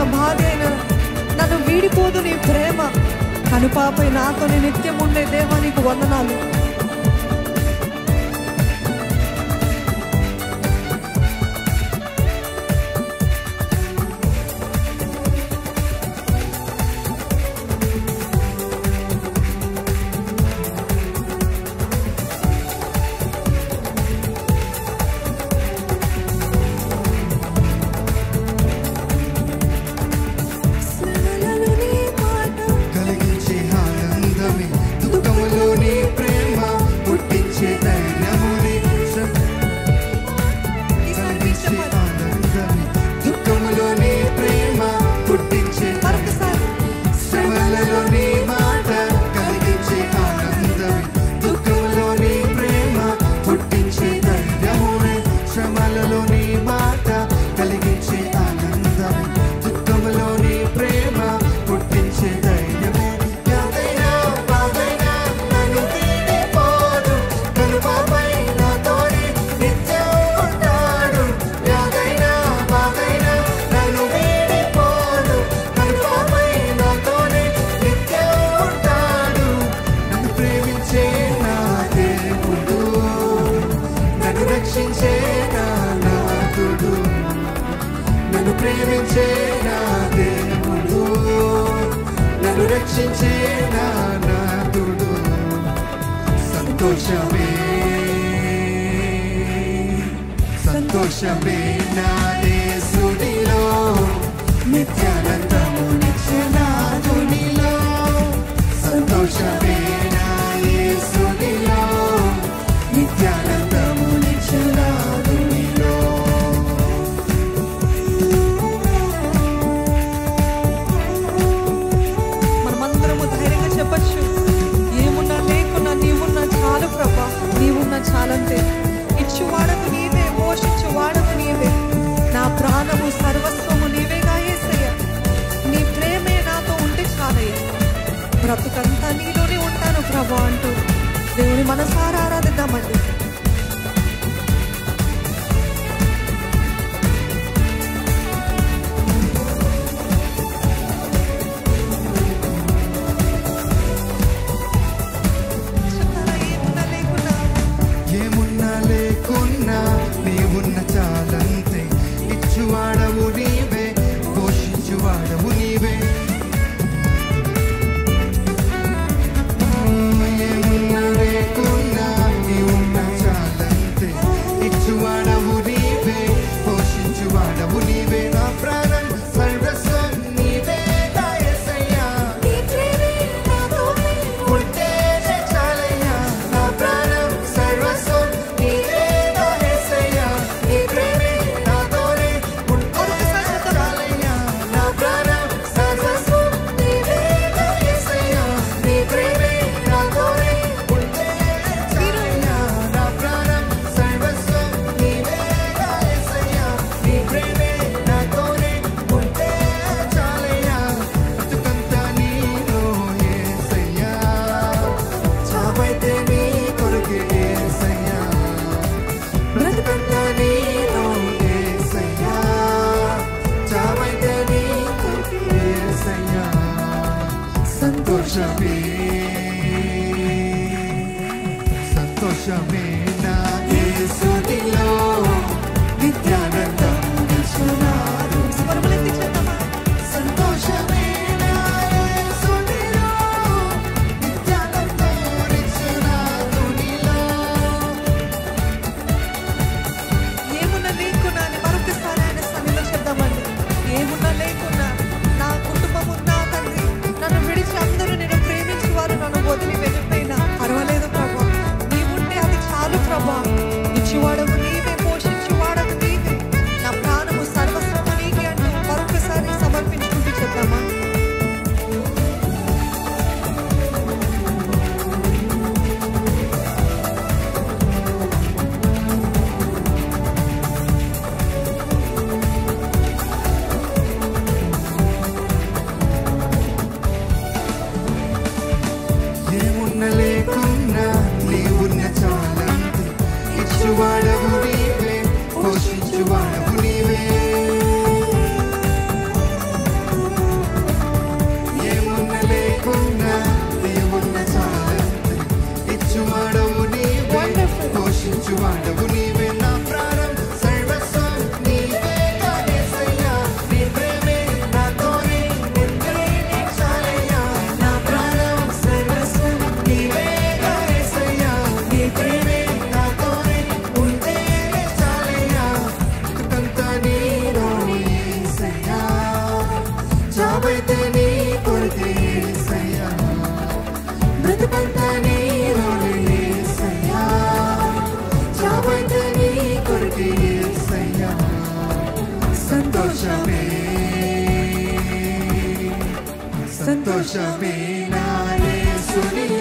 భార్య అయినా నన్ను వీడిపోదు నీ ప్రేమ. కనుపాపై నాతో నీ నిత్యం ఉండే దేవా నీకు వందనాలు. ప్రేమించే నా దేవుడు, నన్ను రక్షించే నా నాథుడు. సంతోషమే సంతోషమే నా యేసునిలో, నిత్యానందము నిత్య నాథునిలో. సంతోషమే నా యేసునిలో, నిత్యానందము నిత్య నాథునిలో. చెప్పచ్చు, ఏమున్నా లేకున్నా నీవున్నా చాలు ప్రభా, నీవున్నా చాలంతే. ఇచ్చువాడకు నీవే, పోషించువాడకు నీవే, నా ప్రాణము సర్వస్వము నీవేగా యేసయ్య. నీ ప్రేమే నాతో ఉంటే చాలయ్య, బ్రతుకంతా నీలోనే ఉంటాను ప్రభా అంటూ దేవుని మనసారా ఆరాధిద్దామండి. నీవున్న చాలంతే, ఇచ్చువాడవు నీవే, పోషించువాడవు నీవే. ఏమున్నా లేకున్నా నీవున్న చాలంతే, ఇచ్చువాడవు నీవే, పోషించువాడవు నీవే. నా ప్రాణం సర్వస్వం నీవే యేసయ్యా, ఉంటే చాలయ్యా. నా ప్రాణం సర్వస్వం నీవే, సంతోషమే సంతోషమే నా యేసునిలో, నిత్యానందం నిత్యనాథు. సంతోషమే నా యేసునిలో, నిత్యానందం నిత్యనాథునిలో. ఏమున్నా లేకున్నా అని మరొకసారి ఆయన సన్నిధిలో చెప్దామండి. ఏమున్నా లేకున్నా నా కుటుంబము, నా తండ్రి నన్ను విడిచి అందరూ నేను ప్రేమించేవారు నన్ను వదిలి వెళ్ళిపోయినా పర్వాలేదు ప్రభా, నీవుంటే అది చాలు చావైతే నీ కొరకే యేసయ్యా బ్రతుకంతా నీ రోలే యేసయ్యా చావైతే నీ కొరకే యేసయ్యా సంతోషమే సంతోషమే నా యేసుని